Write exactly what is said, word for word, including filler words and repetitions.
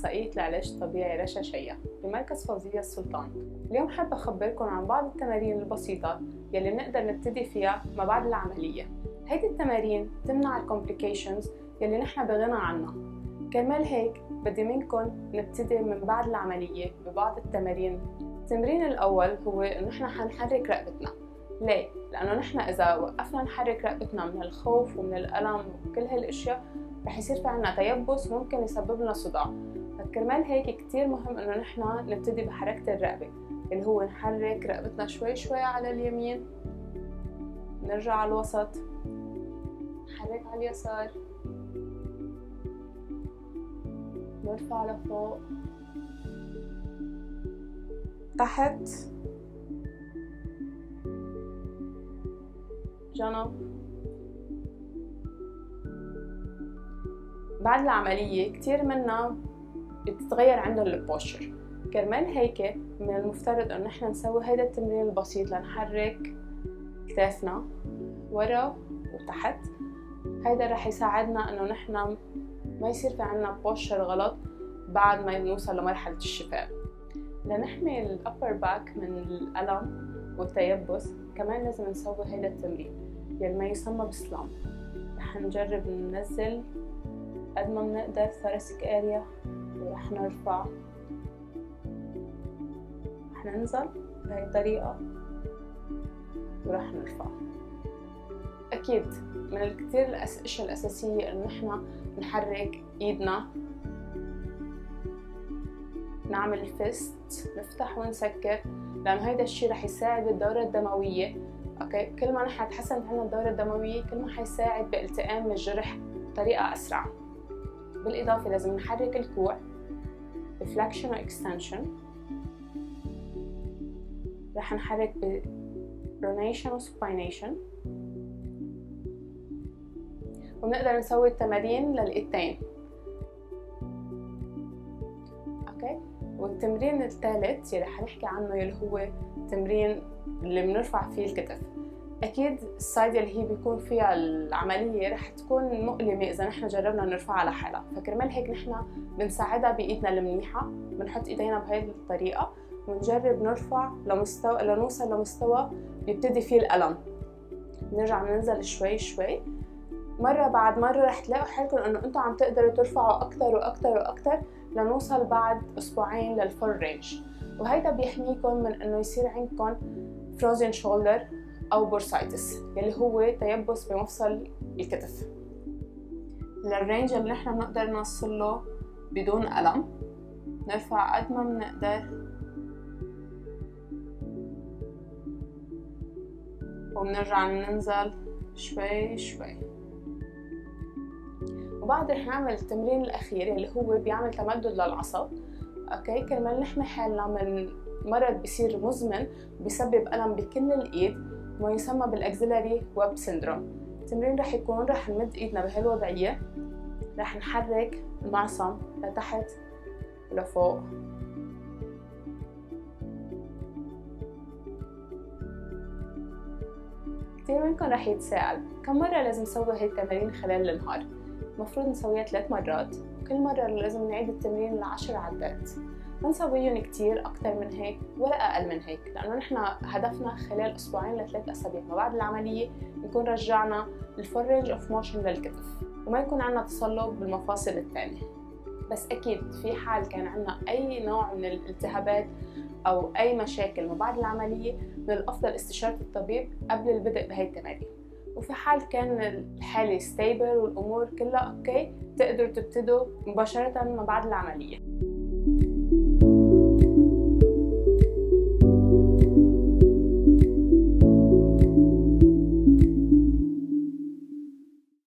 أخصائية العلاج الطبيعي رشا شيا بمركز فوزية السلطان. اليوم حابة أخبركم عن بعض التمارين البسيطة يلي نقدر نبتدي فيها ما بعد العملية. هيدي التمارين تمنع الكومبليكيشنز يلي نحن بغنى عنها. كرمال هيك بدي منكم نبتدي من بعد العملية ببعض التمارين. التمرين الأول هو إنه نحن حنحرك رقبتنا. ليه؟ لأنه نحن إذا وقفنا نحرك رقبتنا من الخوف ومن الألم وكل هالأشياء رح يصير في عنا تيبس وممكن يسبب لنا صداع. فكرمال هيك كتير مهم إنه نحن نبتدي بحركة الرقبة اللي هو نحرك رقبتنا شوي شوي على اليمين، نرجع على الوسط، نحرك على اليسار، نرفع لفوق، تحت، جنب. بعد العملية كتير منا بتتغير عندهم البوستشر. كرمال هيك من المفترض انه نحن نسوي هيدا التمرين البسيط لنحرك كتافنا ورا وتحت. هيدا رح يساعدنا انه نحن ما يصير في عنا بوستشر غلط بعد ما نوصل لمرحلة الشفاء. لنحمي الأبر باك من الألم والتيبس كمان لازم نسوي هيدا التمرين يلي ما يسمى بسلام. رح نجرب ننزل قد ما بنقدر thoracic area ورح نرفع، رح ننزل بهي الطريقة ورح نرفع. أكيد من الكثير الأشياء الأساسية إنه نحن نحرك إيدنا، نعمل فيست، نفتح ونسكر، لأنه هيدا الشيء رح يساعد بالدورة الدموية. أوكي، كل ما نحن تحسنت عنا الدورة الدموية كل ما حيساعد بالتئام الجرح بطريقة أسرع. بالإضافة لازم نحرك الكوع بفلكشن وإكستنشن، رح نحرك برونيشن وسباينيشن، وبنقدر نسوي التمارين للإيدتين. أوكي، والتمرين الثالث يلي حنحكي عنه يلي هو تمرين اللي بنرفع فيه الكتف. أكيد السايد اللي هي بيكون فيها العملية رح تكون مؤلمة إذا نحن جربنا نرفعها لحالها، فكرمال هيك نحن بنساعدها بإيدنا المنيحة، بنحط إيدينا بهاي الطريقة ونجرب نرفع لمستوى لنوصل لمستوى بيبتدي فيه الألم. نرجع ننزل شوي شوي، مرة بعد مرة رح تلاقوا حالكم إنه أنتوا عم تقدروا ترفعوا أكتر وأكتر وأكتر لنوصل بعد أسبوعين للفول رينج. وهيدا بيحميكم من إنه يصير عندكم فروزن شولدر أو بورسايتس يلي هو تيبس بمفصل الكتف. للرينج اللي نحن بنقدر نوصل له بدون ألم، نرفع قد ما بنقدر وبنرجع ننزل شوي شوي. وبعد رح نعمل التمرين الأخير اللي هو بيعمل تمدد للعصب. أوكي، كرمال نحمي حالنا من مرض بيصير مزمن بيسبب ألم بكل الإيد ما يسمى بالأكسلري ويب سيندروم. التمرين رح يكون رح نمد إيدنا بهالوضعية، رح نحرك المعصم لتحت ولفوق، كتير منكم رح يتساءل كم مرة لازم نسوي هاي التمارين خلال النهار؟ المفروض نسويها ثلاث مرات، وكل مرة لازم نعيد التمرين لعشر عدات. ما نسويهم كتير أكتر من هيك ولا أقل من هيك، لأنه نحن هدفنا خلال أسبوعين لثلاث أسابيع ما بعد العملية نكون رجعنا الفول رينج أوف موشن للكتف وما يكون عنا تصلب بالمفاصل الثانية. بس أكيد في حال كان عنا أي نوع من الالتهابات أو أي مشاكل ما بعد العملية من الأفضل استشارة الطبيب قبل البدء بهاي التمارين. وفي حال كان الحالة ستيبل والأمور كلها أوكي تقدروا تبتدوا مباشرة ما بعد العملية.